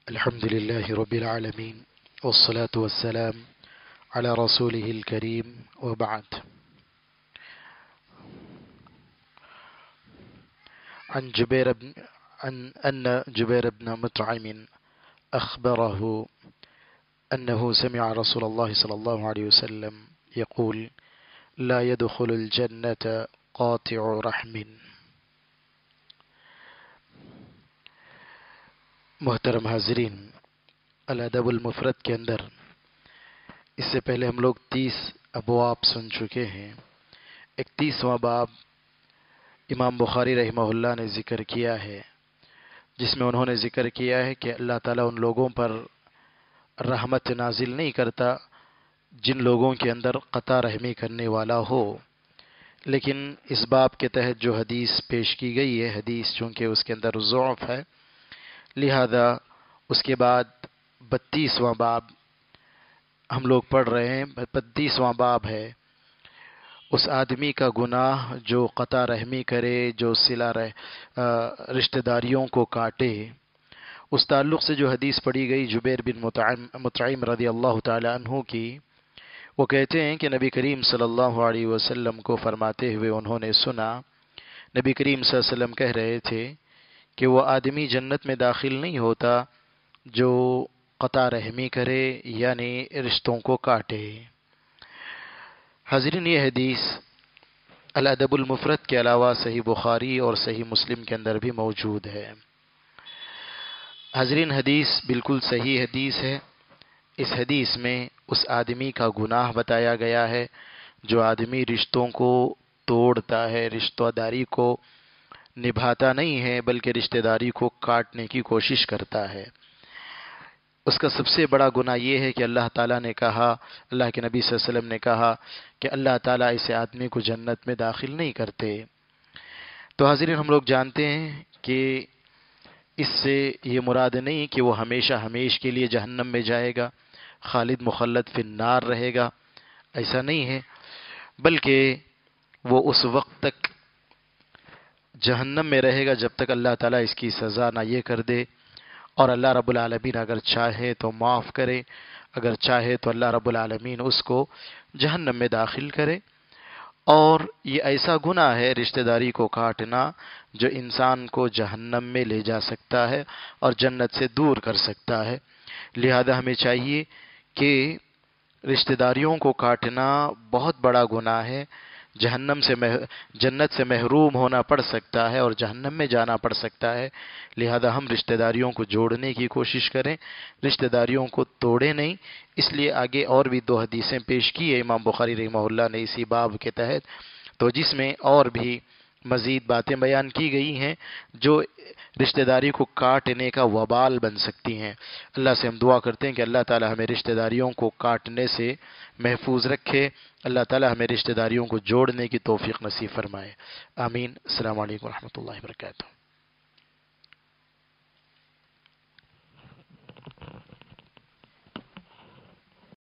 الحمد لله رب العالمين والصلاة والسلام على رسوله الكريم وبعد. عن جبير بن أن جبير بن مطعم أخبره أنه سمع رسول الله صلى الله عليه وسلم يقول: لا يدخل الجنة قاطع رحم. محترم حاضرین، الادب المفرد کے اندر اس سے پہلے ہم لوگ 30 ابواب سن چکے ہیں. 31واں باب امام بخاری رحمہ اللہ نے ذکر کیا ہے، جس میں انہوں نے ذکر کیا ہے کہ اللہ تعالیٰ ان لوگوں پر رحمت نازل نہیں کرتا جن لوگوں کے اندر قطع رحمی کرنے والا ہو. لیکن اس باب کے تحت جو حدیث پیش کی گئی ہے، حدیث چونکہ اس کے اندر ضعف ہے، لہذا اس کے بعد 32واں باب ہم لوگ پڑھ رہے ہیں. 32واں باب ہے اس آدمی کا گناہ جو قطع رحمی کرے، جو رشتہ داریوں کو کاٹے. اس تعلق سے جو حدیث پڑھی گئی جبیر بن مطعم رضی اللہ تعالی عنہ کی، وہ کہتے ہیں کہ نبی کریم صلی اللہ علیہ وسلم کو فرماتے ہوئے انہوں نے سنا، نبی کریم صلی اللہ علیہ وسلم کہہ رہے تھے کہ وہ آدمی جنت میں داخل نہیں ہوتا جو قطع رحمی کرے، یعنی رشتوں کو کاٹے. حاضرین، یہ حدیث الادب المفرد کے علاوہ صحیح بخاری اور صحیح مسلم کے اندر بھی موجود ہے. حاضرین، حدیث بالکل صحیح حدیث ہے. اس حدیث میں اس آدمی کا گناہ بتایا گیا ہے جو آدمی رشتوں کو توڑتا ہے، رشتہ داری کو نبھاتا نہیں ہے بلکہ رشتہ داری کو کاٹنے کی کوشش کرتا ہے. اس کا سب سے بڑا گناہ یہ ہے کہ اللہ تعالیٰ نے کہا، اللہ کے نبی صلی اللہ علیہ وسلم نے کہا کہ اللہ تعالیٰ ایسے آدمی کو جنت میں داخل نہیں کرتے. تو حاضرین، ہم لوگ جانتے ہیں کہ اس سے یہ مراد نہیں کہ وہ ہمیشہ ہمیش کے لیے جہنم میں جائے گا، خالد مخلد فی النار رہے گا. ایسا نہیں ہے، بلکہ وہ اس وقت تک جہنم میں رہے گا جب تک اللہ تعالیٰ اس کی سزا نہ یہ کر دے. اور اللہ رب العالمین اگر چاہے تو معاف کرے، اگر چاہے تو اللہ رب العالمین اس کو جہنم میں داخل کرے. اور یہ ایسا گناہ ہے رشتہ داری کو کاٹنا جو انسان کو جہنم میں لے جا سکتا ہے اور جنت سے دور کر سکتا ہے. لہذا ہمیں چاہیے کہ رشتہ داریوں کو کاٹنا بہت بڑا گناہ ہے. جنت سے محروم ہونا پڑ سکتا ہے اور جہنم میں جانا پڑ سکتا ہے. لہذا ہم رشتہ داریوں کو جوڑنے کی کوشش کریں، رشتہ داریوں کو توڑیں نہیں. اس لیے آگے اور بھی 2 حدیثیں پیش کی ہے امام بخاری رحمہ اللہ نے اسی باب کے تحت، تو جس میں اور بھی مزید باتیں بیان کی گئی ہیں جو رشتہ داری کو کاٹنے کا وبال بن سکتی ہیں. اللہ سے ہم دعا کرتے ہیں کہ اللہ تعالی ہمیں رشتہ داریوں کو کاٹنے سے محفوظ رکھے، اللہ تعالی ہمیں رشتہ داریوں کو جوڑنے کی توفیق نصیب فرمائے. آمین. السلام علیکم ورحمۃ اللہ وبرکاتہ.